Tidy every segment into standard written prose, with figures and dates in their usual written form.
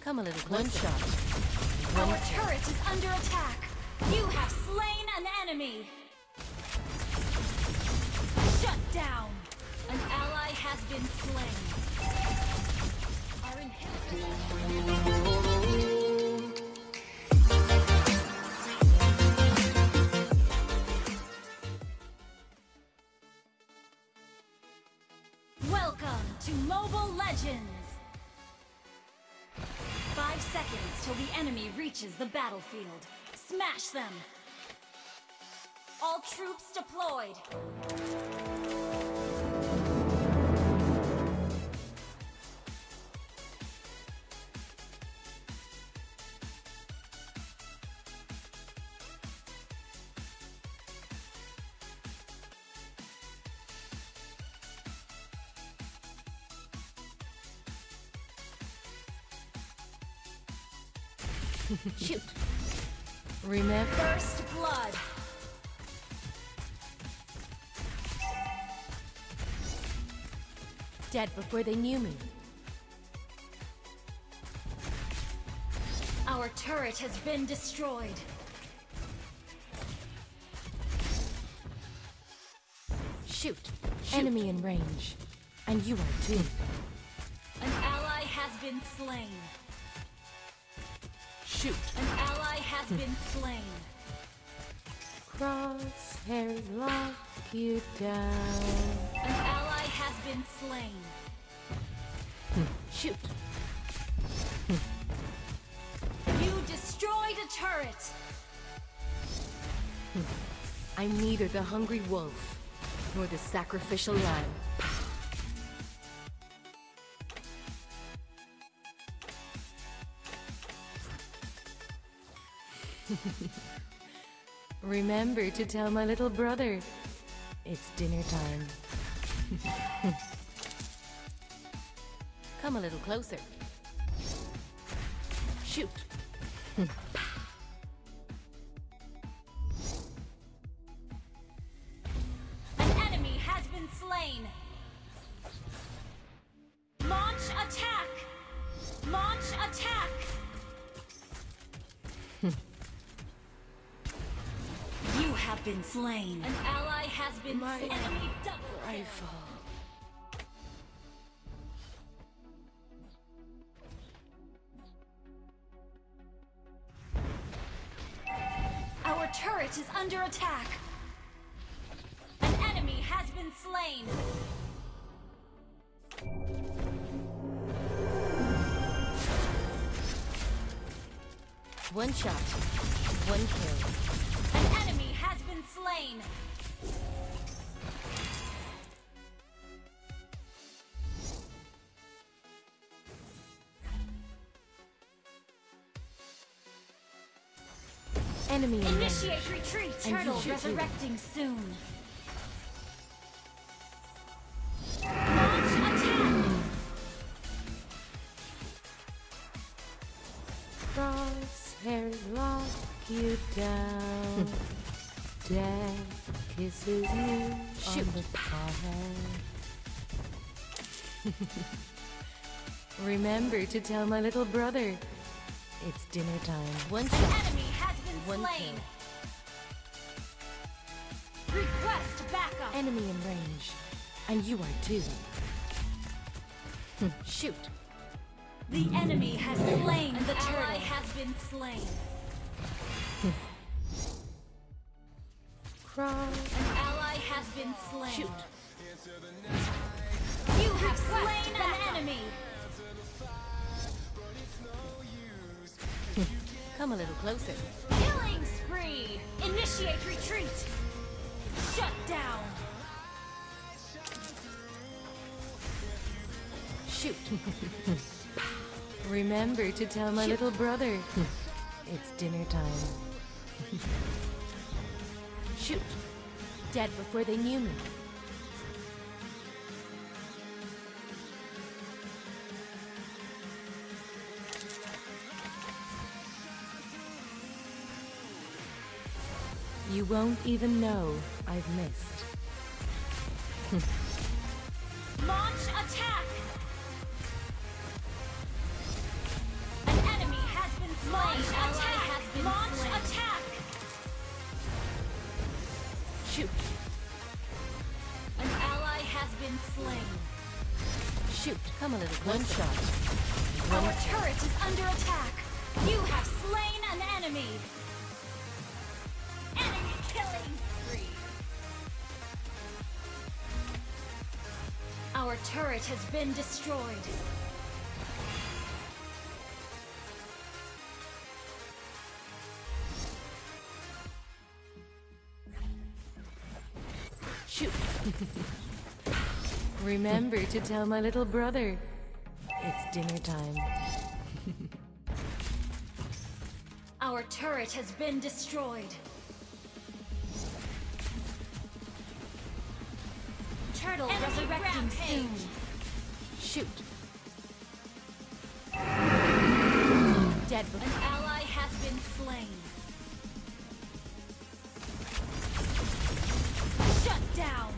Come a little closer. One shot. Our turret is under attack. You have slain an enemy. Shut down. An ally has been slain. Our inhibitor. Welcome to Mobile Legends! 5 seconds till the enemy reaches the battlefield. Smash them! All troops deployed! Shoot. Remember. First blood. Dead before they knew me. Our turret has been destroyed. Shoot. Enemy in range. And you are too. An ally has been slain. Shoot. An ally has been slain. Crosshair lock you down. An ally has been slain. Shoot. You destroyed a turret. I'm neither the hungry wolf nor the sacrificial lamb. Remember to tell my little brother it's dinner time. Come a little closer. Shoot. An enemy has been slain. Launch attack. Launch attack. You have been slain. An ally has been slain. Enemy double Rifle. Our turret is under attack. An enemy has been slain. One shot. One kill. An enemy has been slain. Enemy in Initiate range. retreat. And you Turtle shoot resurrecting soon. Launch attack. Crosshair lock you down. Death kisses you Shoot. on the forehead. Remember to tell my little brother it's dinner time. One shot. Enemy has been One slain. Request backup. Enemy in range. And you are too. Shoot. The enemy has slain the turtle. Ally has been slain. Cross. An ally has been slain. Shoot. You have slain an enemy. Come a little closer. Killing spree. Initiate retreat. Shut down. Shoot. Remember to tell my little brother it's dinner time. Shoot. Dead before they knew me. You won't even know I've missed. Launch attack. An Shoot. An ally has been slain. Shoot. Come a little closer. One shot. Our turret is under attack. You have slain an enemy. Enemy killing spree. Our turret has been destroyed. Shoot. Remember to tell my little brother. It's dinner time. Our turret has been destroyed. Turtle resurrecting soon. Shoot. Dead. An ally has been slain. Shut down.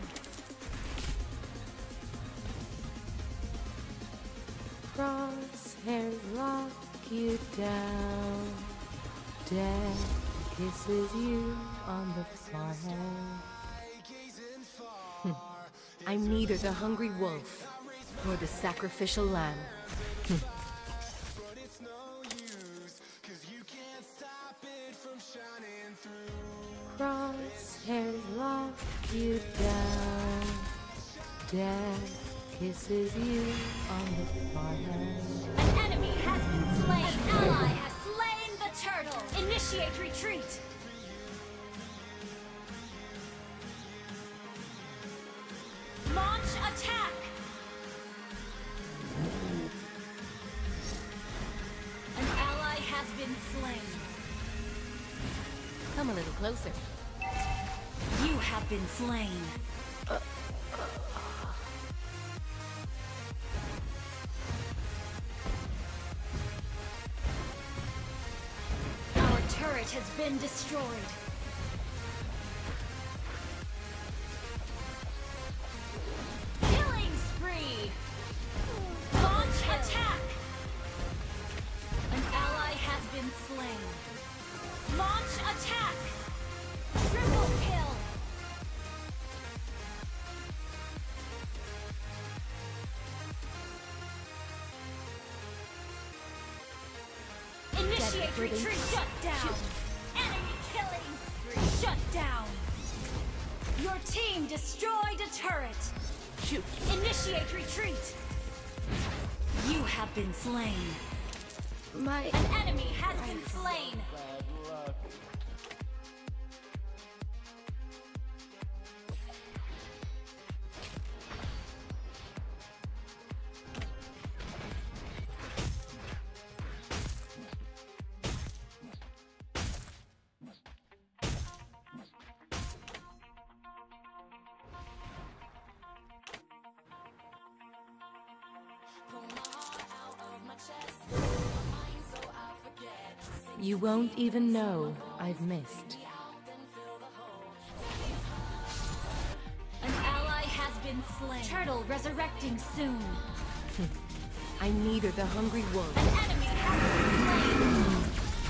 Crosshairs lock you down. Death kisses you on the forehead. I'm neither the hungry wolf nor the sacrificial lamb. Crosshairs lock you down. Death kisses you on the forehead. An enemy has been slain. An ally has slain the turtle. Initiate retreat. Launch attack. An ally has been slain. Come a little closer. You have been slain. Our turret has been destroyed. Killing spree. Launch attack. An ally has been slain. Launch attack. Triple kill. Initiate retreat. Shut down. Enemy killing spree. Shut down. Your team destroyed a turret. Shoot. Initiate retreat. You have been slain. An Enemy has been slain. You won't even know I've missed. An ally has been slain. Turtle resurrecting soon. I'm neither the hungry wolf. An enemy has been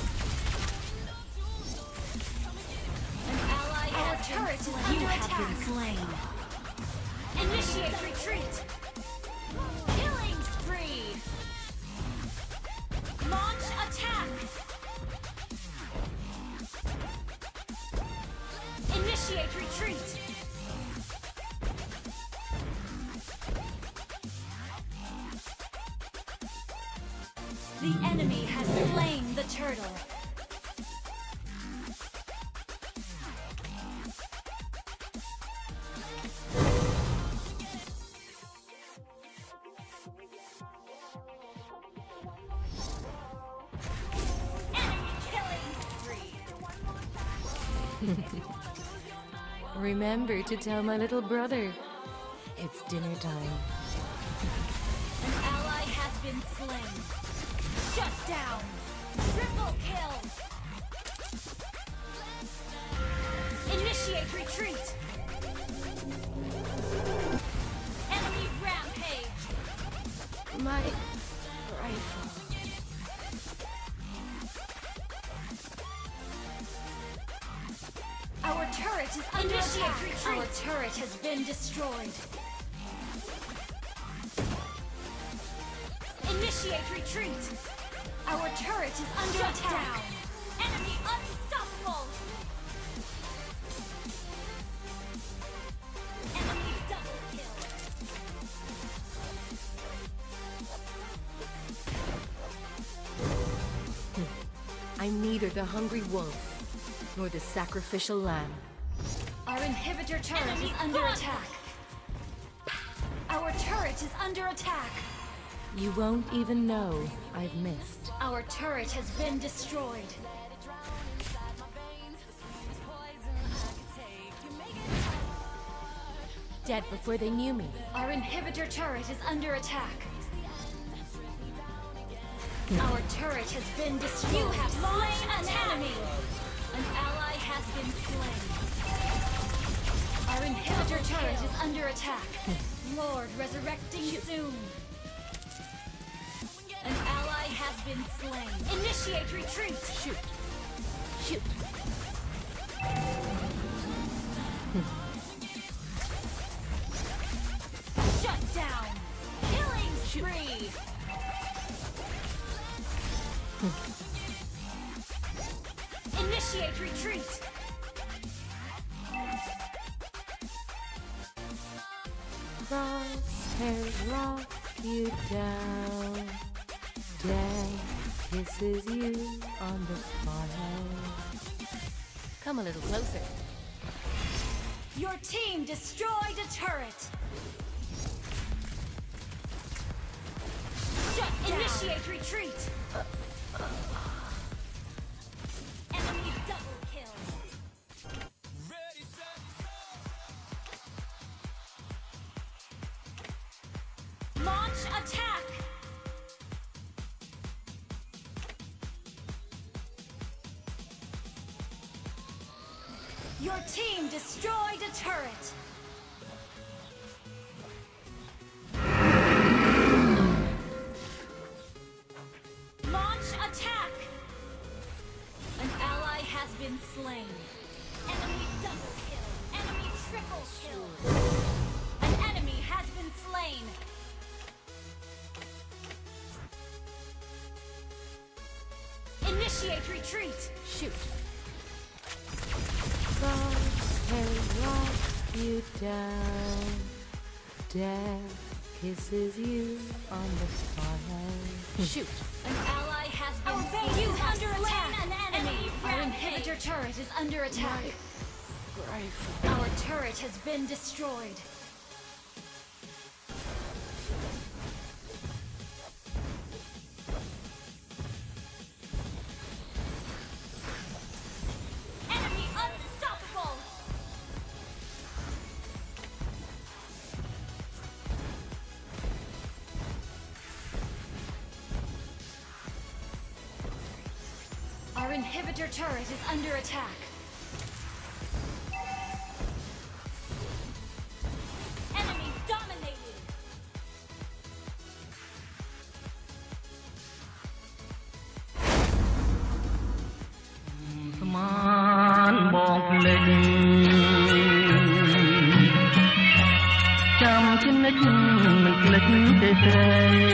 slain. An ally has turret been slain. You have been slain. Initiate retreat. Killing spree. Launch attack. Initiate retreat. The enemy has slain the turtle. Enemy killing spree. Remember to tell my little brother. It's dinner time. An ally has been slain. Shut down. Triple kill. Initiate retreat. Enemy rampage. My rifle. Our turret is under attack. Our turret has been destroyed. Initiate retreat. Our turret is under attack. Enemy unstoppable. Enemy double kill. I'm neither the hungry wolf nor the sacrificial lamb. Our inhibitor turret is under attack. Our turret is under attack. You won't even know I've missed. Our turret has been destroyed. Dead before they knew me. Our inhibitor turret is under attack. Our turret has been destroyed. You have slain an enemy. An ally has been slain. Our inhibitor turret is under attack. Lord resurrecting soon. An ally has been slain. Initiate retreat. Shoot. Shoot. Shut down. Killing spree. Initiate retreat. Crosshairs rock you down. Death kisses you on the forehead. Come a little closer. Your team destroyed a turret. Shut down. Initiate retreat. Enemy double kill. Launch attack. Your team destroyed a turret. Launch attack. An ally has been slain. Enemy double kill. Enemy triple kill. An enemy has been slain. Initiate retreat. Shoot. Crosshairs rock you down. Death kisses you on the forehead. Shoot. An ally has been slain. You have under attack. An enemy. Our inhibitor turret is under attack. Our turret has been destroyed. Enemy unstoppable. Our inhibitor turret is under attack. Enemy dominated. Saman bong lên chăm chân nách mình click để